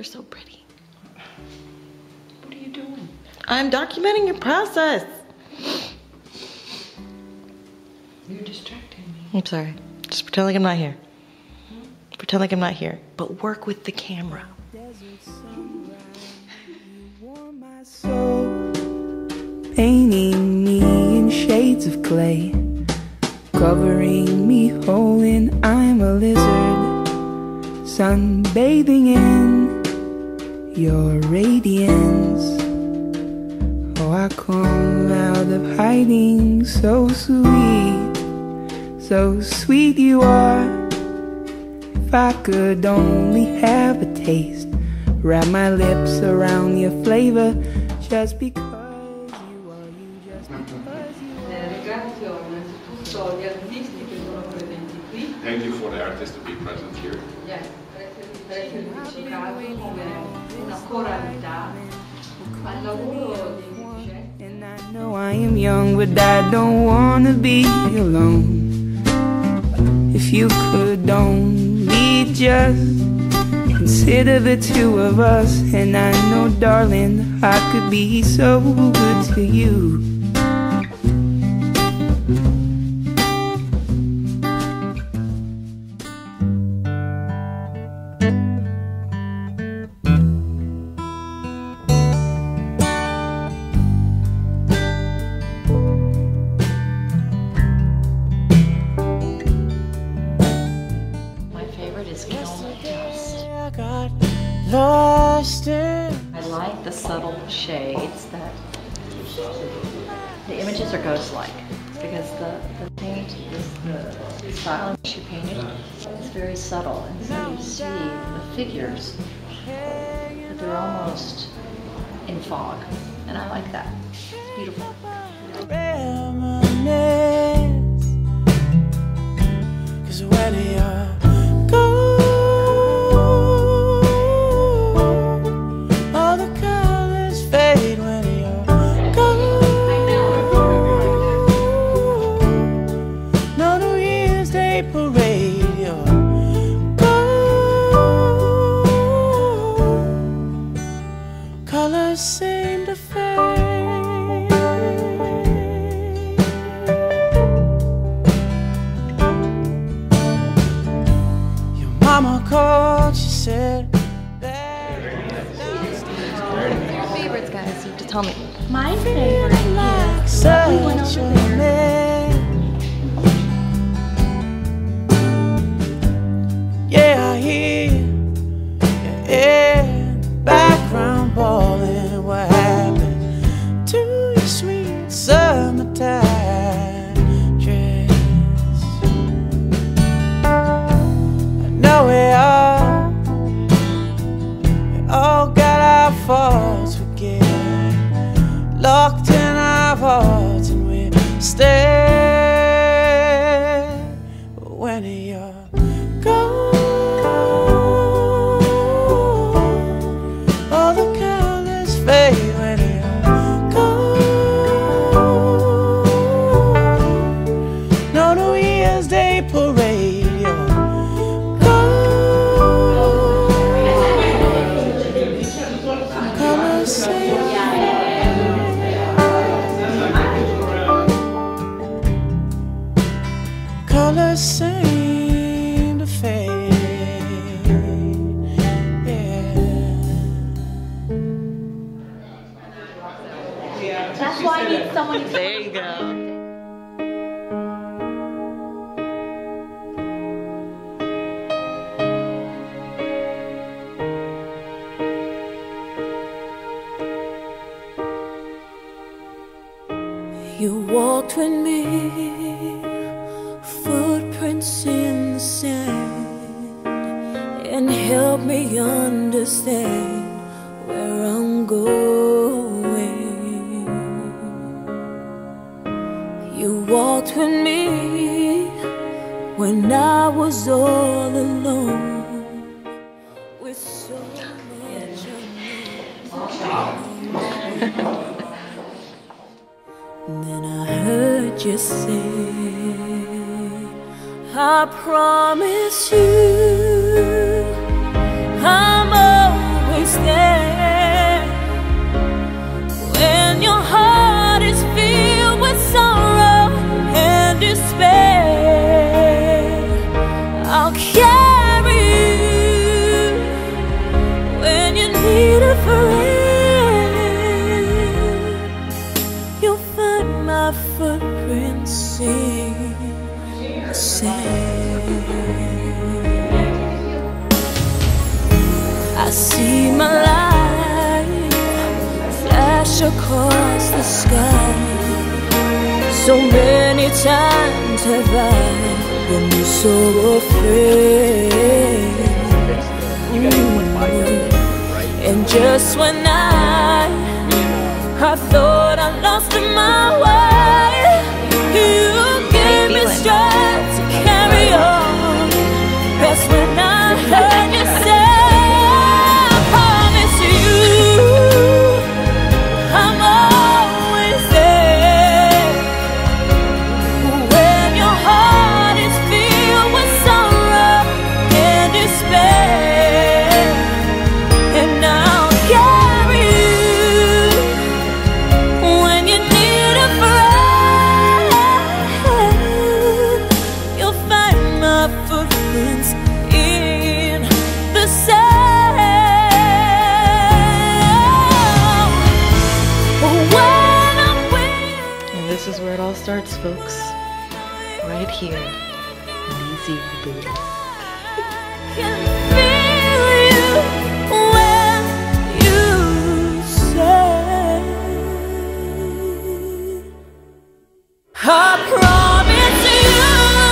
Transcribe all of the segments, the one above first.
so pretty. What are you doing? I'm documenting your process. You're distracting me. I'm sorry. Just pretend like I'm not here. Pretend like I'm not here. But work with the camera. Painting me in shades of clay, covering me whole and I'm a lizard, sunbathing in your radiance. Oh, I come out of hiding so sweet you are. If I could only have a taste, wrap my lips around your flavor, just because. Ringrazio innanzitutto gli artisti che sono presenti qui. Thank you for the artists to be present here. Yes, per essere vicinato come una coralità al lavoro di Vicenza. And I know I am young, but I don't wanna be alone. If you could only just consider the two of us, and I know, darling, I could be so good to you. I like the subtle shades that the images are ghost-like because the paint is the style in which you painted is very subtle, and so you see the figures, but they're almost in fog, and I like that. It's beautiful. Reminisce, 'cause when you're gone, all the colors fade when you're gone. No New Year's Day parade, you're gone. Colors seem to fade. Mama called, she said that Your favorites, guys, you have to tell me. My favorite is such went a over there. man. Yeah, I hear you in the background bawling. What happened to your sweet summertime dress? I know we all got our faults. We get locked in our hearts and we stay. But when you're gone, all the colors fade. When you're gone, no New Year's Day parade. You're gone. Colors say colors seem to fade, yeah. That's why I need someone to There you go. You walked with me, footprints in the sand, and helped me understand where I'm going. You walked with me when I was all alone, with so much unknown. Then I heard you say, I promise you I'm always footprints in the sand. I see my light flash across the sky. So many times have I been so afraid. And just when I thought I lost my way, you gave me strength to carry on. That's when I heard you say, I promise you I'm always there. When your heart is filled with sorrow and despair, and I'll carry you when you need a friend. You'll find my footprints in the sand. When I'm with And this is where it all starts, folks. Right here in these earbuds. can feel you when you say, I promise you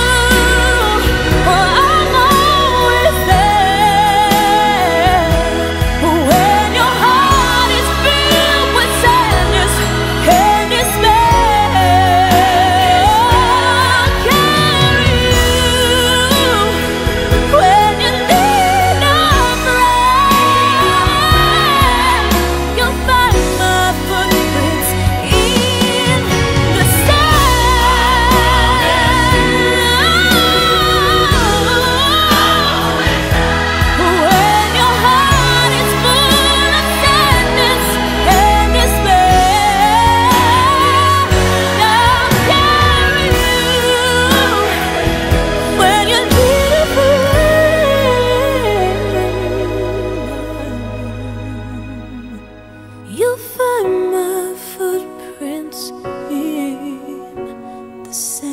I'm always there. When your heart is filled with sadness and despair, I'll carry you when you need a friend. You'll find my footprints in the sand. When your heart is full of sadness and despair, I'll carry you when you need a friend. You'll find my footprints in the sand.